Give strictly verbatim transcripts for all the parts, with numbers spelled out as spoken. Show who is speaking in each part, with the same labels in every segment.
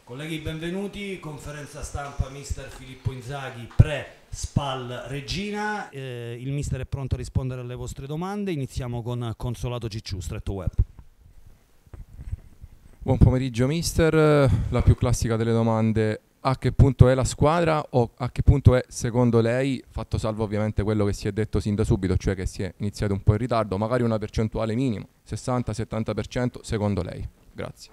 Speaker 1: Colleghi, benvenuti. Conferenza stampa mister Filippo Inzaghi pre-Spal Regina. Eh, il mister è pronto a rispondere alle vostre domande. Iniziamo con Consolato Cicciu, Stretto Web.
Speaker 2: Buon pomeriggio mister. La più classica delle domande: a che punto è la squadra o a che punto è secondo lei, fatto salvo ovviamente quello che si è detto sin da subito, cioè che si è iniziato un po' in ritardo, magari una percentuale minima, sessanta settanta per cento secondo lei? Grazie.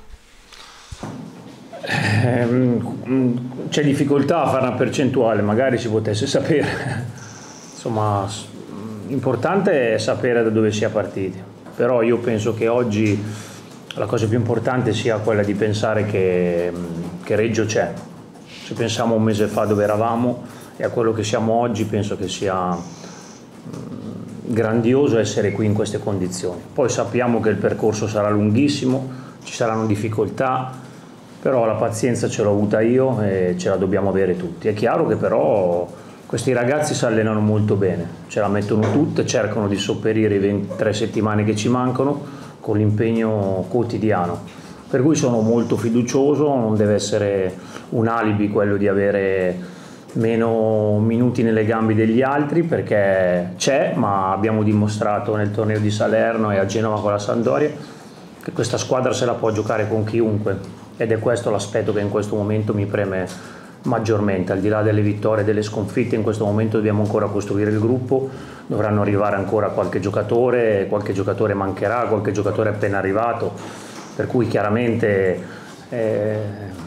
Speaker 3: C'è difficoltà a fare una percentuale, magari si potesse sapere. Insomma, l'importante è sapere da dove si è partiti, però io penso che oggi la cosa più importante sia quella di pensare che, che Reggio c'è. Se pensiamo un mese fa dove eravamo e a quello che siamo oggi, penso che sia grandioso essere qui in queste condizioni. Poi sappiamo che il percorso sarà lunghissimo, ci saranno difficoltà, però la pazienza ce l'ho avuta io e ce la dobbiamo avere tutti. È chiaro che però questi ragazzi si allenano molto bene, ce la mettono tutte, cercano di sopperire i ventitré settimane che ci mancano con l'impegno quotidiano. Per cui sono molto fiducioso, non deve essere un alibi quello di avere meno minuti nelle gambe degli altri, perché c'è, ma abbiamo dimostrato nel torneo di Salerno e a Genova con la Sampdoria che questa squadra se la può giocare con chiunque. Ed è questo l'aspetto che in questo momento mi preme maggiormente, al di là delle vittorie e delle sconfitte. In questo momento dobbiamo ancora costruire il gruppo, dovranno arrivare ancora qualche giocatore, qualche giocatore mancherà, qualche giocatore è appena arrivato, per cui chiaramente eh,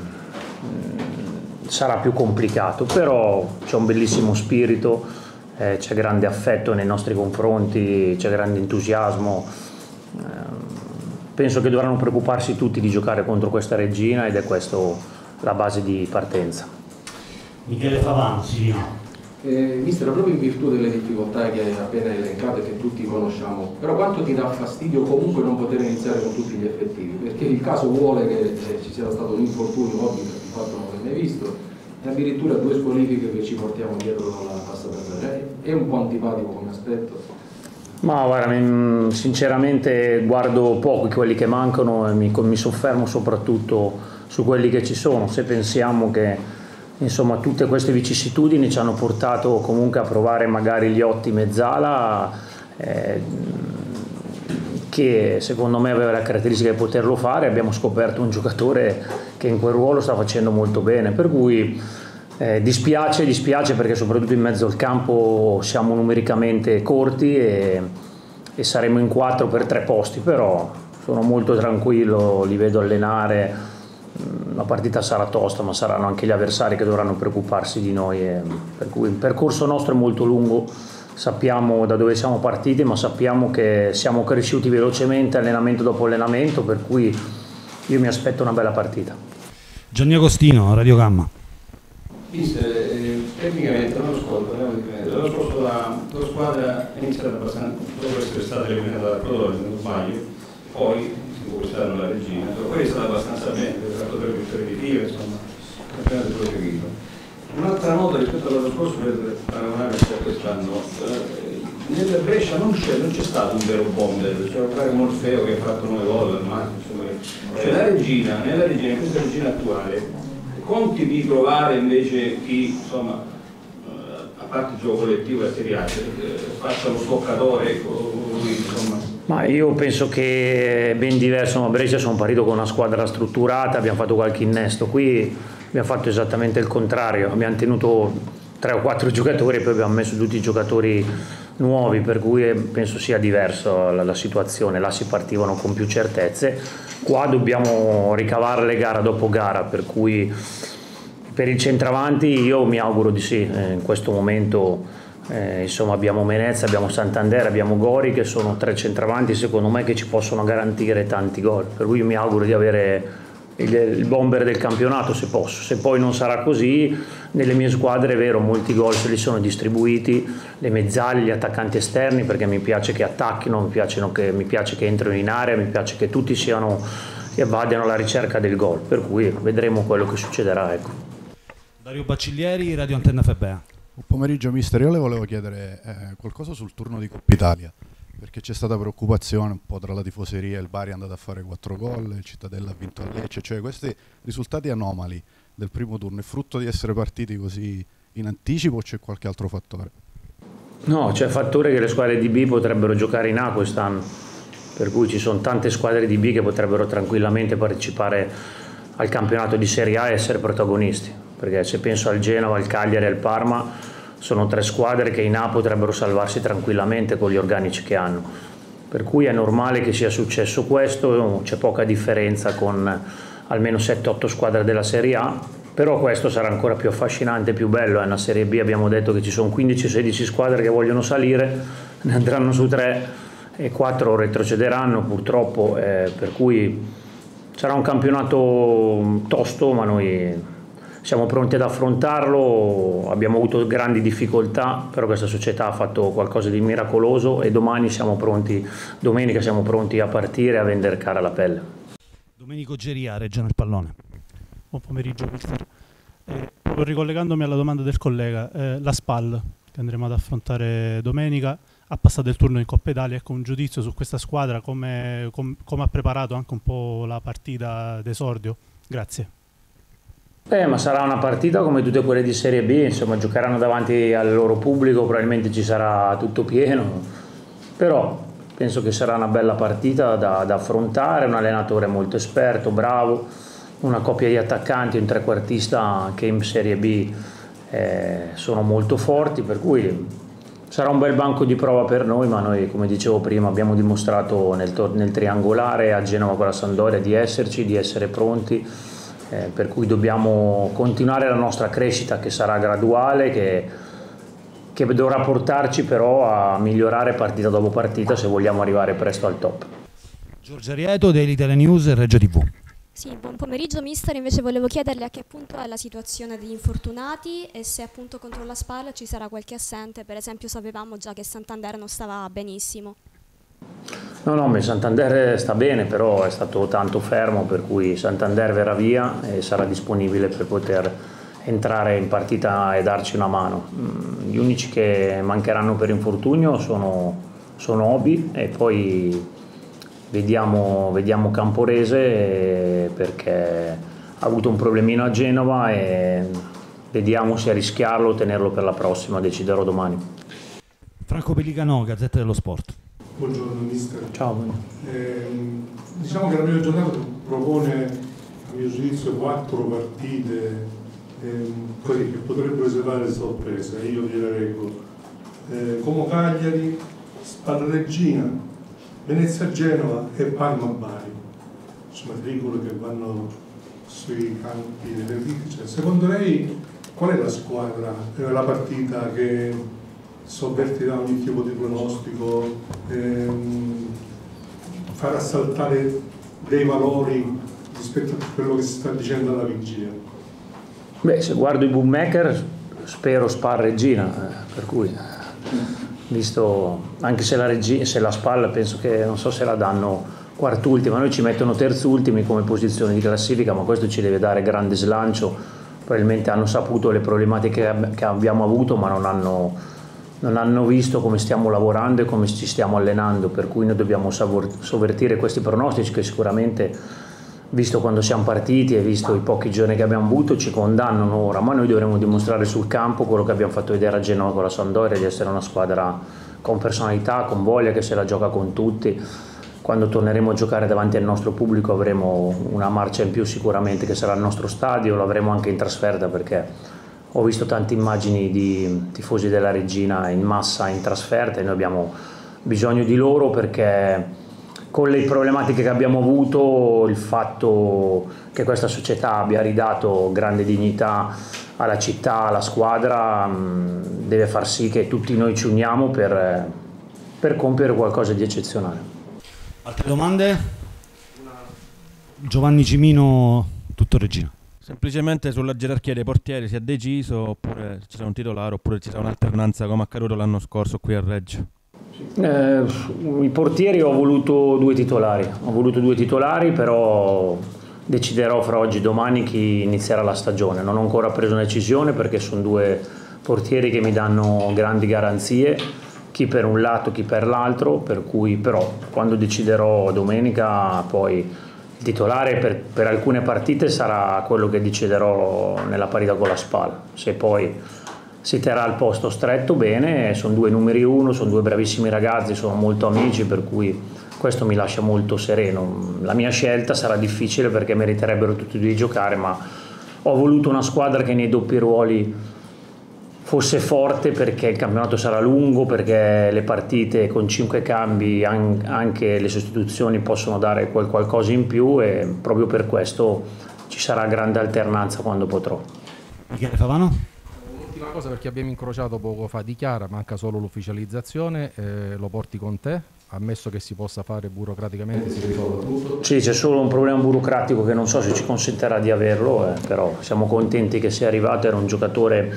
Speaker 3: sarà più complicato, però c'è un bellissimo spirito, eh, c'è grande affetto nei nostri confronti, c'è grande entusiasmo. Eh, Penso che dovranno preoccuparsi tutti di giocare contro questa Regina ed è questa la base di partenza.
Speaker 1: Michele Favano, sì.
Speaker 4: Eh, mister, proprio in virtù delle difficoltà che hai appena elencato e che tutti conosciamo, però quanto ti dà fastidio comunque non poter iniziare con tutti gli effettivi? Perché il caso vuole che eh, ci sia stato un infortunio ovvio, che di fatto non l'hai mai visto, e addirittura due squalifiche che ci portiamo dietro dalla passata stagione. È un po' antipatico come aspetto?
Speaker 3: Ma guarda, sinceramente guardo poco quelli che mancano e mi, mi soffermo soprattutto su quelli che ci sono. Se pensiamo che insomma tutte queste vicissitudini ci hanno portato comunque a provare magari gli otti Mezzala, eh, che secondo me aveva la caratteristica di poterlo fare, abbiamo scoperto un giocatore che in quel ruolo sta facendo molto bene, per cui Eh, dispiace, dispiace perché soprattutto in mezzo al campo siamo numericamente corti e, e saremo in quattro per tre posti, però sono molto tranquillo, li vedo allenare, la partita sarà tosta ma saranno anche gli avversari che dovranno preoccuparsi di noi, e, per cui il percorso nostro è molto lungo, sappiamo da dove siamo partiti ma sappiamo che siamo cresciuti velocemente allenamento dopo allenamento, per cui io mi aspetto una bella partita.
Speaker 1: Gianni Agostino, Radio Gamma.
Speaker 5: Mister, eh, tecnicamente l'anno scorso, l'anno scorso la, la squadra è iniziata abbastanza, dopo essere stata eliminata dal Crotone, se non sbaglio, poi quest'anno la Regina, poi è stata abbastanza bene, ha fatto tre vittorie di fila, insomma, il campionato proseguito. Un'altra nota rispetto all'anno scorso per paragonare un po' quest'anno, eh, nel Brescia non c'è, non c'è stato un vero bomber, c'era un caro Morfeo che ha fatto nove gol al massimo, cioè la Regina, nella Regina, in questa Regina attuale, conti di trovare invece chi, insomma, a parte il gioco collettivo e la Serie A, faccia lo sboccatore, ecco, lui, insomma.
Speaker 3: Ma io penso che è ben diverso, a Brescia sono partito con una squadra strutturata, abbiamo fatto qualche innesto, qui abbiamo fatto esattamente il contrario, abbiamo tenuto tre o quattro giocatori e poi abbiamo messo tutti i giocatori nuovi, per cui penso sia diversa la, la situazione, là si partivano con più certezze. Qua dobbiamo ricavarle gara dopo gara, per cui per il centravanti io mi auguro di sì. Eh, in questo momento eh, insomma abbiamo Menezza, abbiamo Santander, abbiamo Gori, che sono tre centravanti secondo me che ci possono garantire tanti gol, per cui io mi auguro di avere il, il bomber del campionato se posso. Se poi non sarà così, nelle mie squadre è vero, molti gol se li sono distribuiti, le mezzali, gli attaccanti esterni, perché mi piace che attacchino, mi, che, mi piace che entrino in area, mi piace che tutti siano, che vadano alla ricerca del gol, per cui vedremo quello che succederà, ecco.
Speaker 1: Dario Bacciglieri, Radio Antenna F B A.
Speaker 6: Buon pomeriggio mister, io le volevo chiedere eh, qualcosa sul turno di Coppa Italia. perché c'è stata preoccupazione un po' tra la tifoseria, il Bari è andato a fare quattro gol, il Cittadella ha vinto a Lecce, cioè questi risultati anomali del primo turno è frutto di essere partiti così in anticipo o c'è qualche altro fattore?
Speaker 3: No, c'è il fattore che le squadre di B potrebbero giocare in A quest'anno, per cui ci sono tante squadre di B che potrebbero tranquillamente partecipare al campionato di Serie A e essere protagonisti, perché se penso al Genova, al Cagliari e al Parma, sono tre squadre che in A potrebbero salvarsi tranquillamente con gli organici che hanno, per cui è normale che sia successo questo, c'è poca differenza con almeno sette otto squadre della Serie A, però questo sarà ancora più affascinante, più bello. È una Serie B, abbiamo detto che ci sono quindici sedici squadre che vogliono salire, ne andranno su tre e quattro retrocederanno purtroppo, eh, per cui sarà un campionato tosto, ma noi siamo pronti ad affrontarlo. Abbiamo avuto grandi difficoltà, però questa società ha fatto qualcosa di miracoloso e domani siamo pronti, domenica siamo pronti a partire a vendere cara la pelle.
Speaker 1: Domenico Geria, Reggiana il pallone.
Speaker 7: Buon pomeriggio, mister. Eh, proprio ricollegandomi alla domanda del collega, eh, la SPAL che andremo ad affrontare domenica ha passato il turno in Coppa Italia, ecco un giudizio su questa squadra, come, com, come ha preparato anche un po' la partita d'esordio. Grazie.
Speaker 3: Eh, ma sarà una partita come tutte quelle di Serie B, insomma giocheranno davanti al loro pubblico, probabilmente ci sarà tutto pieno, però penso che sarà una bella partita da, da affrontare, un allenatore molto esperto, bravo, una coppia di attaccanti, un trequartista che in Serie B eh, sono molto forti, per cui sarà un bel banco di prova per noi, ma noi, come dicevo prima, abbiamo dimostrato nel, nel triangolare a Genova con la Sampdoria di esserci, di essere pronti. Eh, per cui dobbiamo continuare la nostra crescita, che sarà graduale, che, che dovrà portarci però a migliorare partita dopo partita se vogliamo arrivare presto al top.
Speaker 1: Giorgio Arieto, Daily Telenews e Reggio tivù.
Speaker 8: Sì, buon pomeriggio mister, invece volevo chiederle a che punto è la situazione degli infortunati e se appunto contro la SPAL ci sarà qualche assente, per esempio sapevamo già che Santander non stava benissimo.
Speaker 3: No, no, il Santander sta bene, però è stato tanto fermo, per cui Santander verrà via e sarà disponibile per poter entrare in partita e darci una mano. Gli unici che mancheranno per infortunio sono, sono Obi e poi vediamo, vediamo Camporese, perché ha avuto un problemino a Genova e vediamo se rischiarlo o tenerlo per la prossima, deciderò domani.
Speaker 1: Franco Pellicano, Gazzetta dello Sport.
Speaker 9: Buongiorno mister.
Speaker 3: Ciao.
Speaker 9: Eh, diciamo che la prima giornata propone, a mio giudizio, quattro partite eh, così, che potrebbero riservare sorprese. Io direi leggo eh, Como Cagliari, Spal Regina, Venezia Genova e Parma Bari. Insomma, tricole che vanno sui campi delle vite. Cioè, secondo lei qual è la squadra, eh, la partita che sovvertirà ogni tipo di pronostico, ehm, farà saltare dei valori rispetto a quello che si sta dicendo alla vigilia?
Speaker 3: Beh, se guardo i bookmaker spero Spal Regina, eh, per cui visto anche se la, Regina, se la Spal penso che non so se la danno quart'ultima, noi ci mettono terz'ultimi come posizione di classifica, ma questo ci deve dare grande slancio. Probabilmente hanno saputo le problematiche che abbiamo avuto, ma non hanno non hanno visto come stiamo lavorando e come ci stiamo allenando, per cui noi dobbiamo sovvertire questi pronostici che sicuramente, visto quando siamo partiti e visto i pochi giorni che abbiamo avuto, ci condannano ora, ma noi dovremo dimostrare sul campo quello che abbiamo fatto vedere a Genova con la Sampdoria, di essere una squadra con personalità, con voglia, che se la gioca con tutti. Quando torneremo a giocare davanti al nostro pubblico avremo una marcia in più sicuramente, che sarà il nostro stadio, lo avremo anche in trasferta, perché ho visto tante immagini di tifosi della Regina in massa in trasferta e noi abbiamo bisogno di loro, perché con le problematiche che abbiamo avuto, il fatto che questa società abbia ridato grande dignità alla città, alla squadra, deve far sì che tutti noi ci uniamo per, per compiere qualcosa di eccezionale.
Speaker 1: Altre domande? Giovanni Cimino, tutto Regina.
Speaker 10: Semplicemente sulla gerarchia dei portieri si è deciso, oppure ci sarà un titolare, oppure ci sarà un'alternanza come accaduto l'anno scorso qui a Reggio?
Speaker 3: Eh, I portieri ho voluto due titolari, ho voluto due titolari, però deciderò fra oggi e domani chi inizierà la stagione. Non ho ancora preso una decisione, perché sono due portieri che mi danno grandi garanzie. chi per un lato, chi per l'altro, per cui però quando deciderò domenica poi il titolare per, per alcune partite sarà quello che deciderò nella partita con la Spal. Se poi si terrà il posto stretto, bene, sono due numeri uno, sono due bravissimi ragazzi, sono molto amici, per cui questo mi lascia molto sereno. La mia scelta sarà difficile perché meriterebbero tutti e due di giocare, ma ho voluto una squadra che nei doppi ruoli fosse forte, perché il campionato sarà lungo, perché le partite con cinque cambi, anche le sostituzioni possono dare quel qualcosa in più, e proprio per questo ci sarà grande alternanza quando potrò.
Speaker 1: Michele Favano?
Speaker 11: Ultima cosa, perché abbiamo incrociato poco fa Di Chiara, manca solo l'ufficializzazione, eh, lo porti con te? Ammesso che si possa fare burocraticamente, si risolve tutto?
Speaker 3: Sì, c'è solo un problema burocratico che non so se ci consentirà di averlo, eh, però siamo contenti che sia arrivato. Era un giocatore,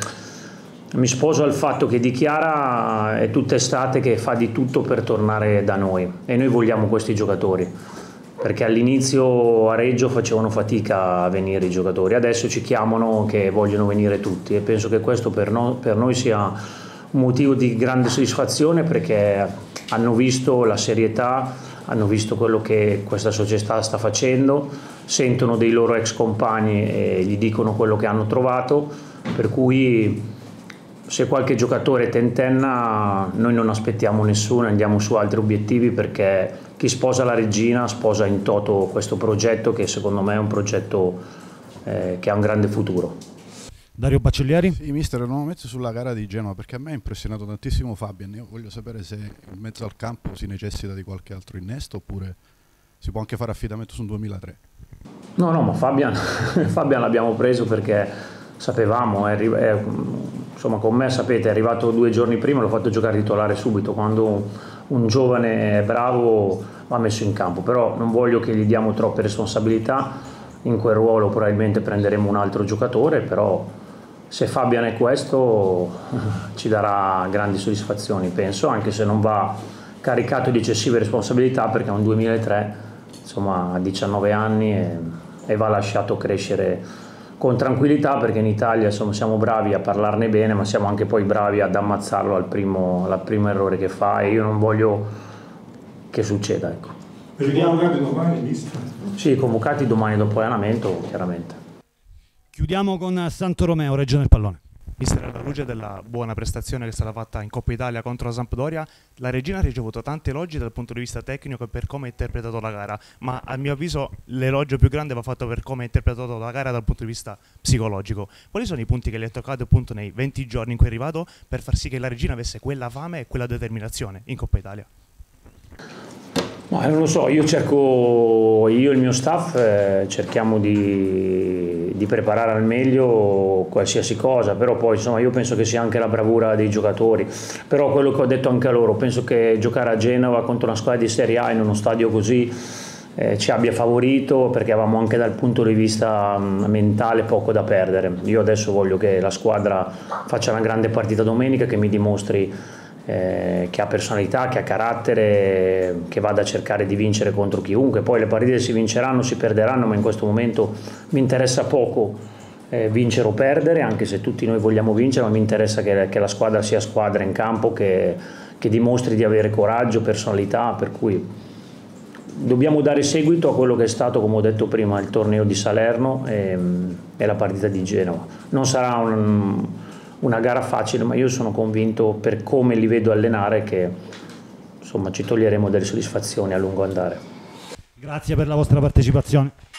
Speaker 3: mi sposo al fatto che Di Chiara è tutta estate che fa di tutto per tornare da noi, e noi vogliamo questi giocatori, perché all'inizio a Reggio facevano fatica a venire i giocatori, adesso ci chiamano che vogliono venire tutti, e penso che questo per, no, per noi sia un motivo di grande soddisfazione, perché hanno visto la serietà, hanno visto quello che questa società sta facendo, sentono dei loro ex compagni e gli dicono quello che hanno trovato, per cui se qualche giocatore tentenna noi non aspettiamo nessuno, andiamo su altri obiettivi, perché chi sposa la Regina sposa in toto questo progetto, che secondo me è un progetto eh, che ha un grande futuro.
Speaker 1: Dario Baccellieri?
Speaker 6: Sì, mister, nuovamente sulla gara di Genova, perché a me ha impressionato tantissimo Fabian. Io voglio sapere se in mezzo al campo si necessita di qualche altro innesto, oppure si può anche fare affidamento su un duemilatré.
Speaker 3: No, no, ma Fabian, Fabian l'abbiamo preso perché sapevamo, è, è, insomma con me sapete, è arrivato due giorni prima, l'ho fatto giocare titolare subito. Quando un giovane è bravo va messo in campo, però non voglio che gli diamo troppe responsabilità. In quel ruolo probabilmente prenderemo un altro giocatore, però se Fabian è questo ci darà grandi soddisfazioni, penso, anche se non va caricato di eccessive responsabilità, perché è un duemilatré, insomma ha diciannove anni e, e va lasciato crescere con tranquillità, perché in Italia insomma, siamo bravi a parlarne bene, ma siamo anche poi bravi ad ammazzarlo al primo, al primo errore che fa, e io non voglio che succeda. Ecco.
Speaker 9: Convocati domani, mister?
Speaker 3: Sì, convocati domani dopo l'allenamento, chiaramente.
Speaker 1: Chiudiamo con Santo Romeo, Reggio nel pallone.
Speaker 12: Mister, alla luce della buona prestazione che è stata fatta in Coppa Italia contro la Sampdoria, la Regina ha ricevuto tanti elogi dal punto di vista tecnico e per come ha interpretato la gara, ma a mio avviso l'elogio più grande va fatto per come ha interpretato la gara dal punto di vista psicologico. Quali sono i punti che le ha toccato appunto nei venti giorni in cui è arrivato per far sì che la Regina avesse quella fame e quella determinazione in Coppa Italia?
Speaker 3: Ma non lo so, io cerco, io e il mio staff eh, cerchiamo di, di preparare al meglio qualsiasi cosa, però poi insomma io penso che sia anche la bravura dei giocatori, però quello che ho detto anche a loro, penso che giocare a Genova contro una squadra di Serie A in uno stadio così eh, ci abbia favorito, perché avevamo anche dal punto di vista mh, mentale poco da perdere. Io adesso voglio che la squadra faccia una grande partita domenica, che mi dimostri Eh, che ha personalità, che ha carattere, che vada a cercare di vincere contro chiunque. Poi le partite si vinceranno, si perderanno, ma in questo momento mi interessa poco eh, vincere o perdere, anche se tutti noi vogliamo vincere, ma mi interessa che, che la squadra sia squadra in campo, che, che dimostri di avere coraggio, personalità, per cui dobbiamo dare seguito a quello che è stato, come ho detto prima, il torneo di Salerno e, e la partita di Genova. Non sarà un una gara facile, ma io sono convinto, per come li vedo allenare, che insomma ci toglieremo delle soddisfazioni a lungo andare.
Speaker 1: Grazie per la vostra partecipazione.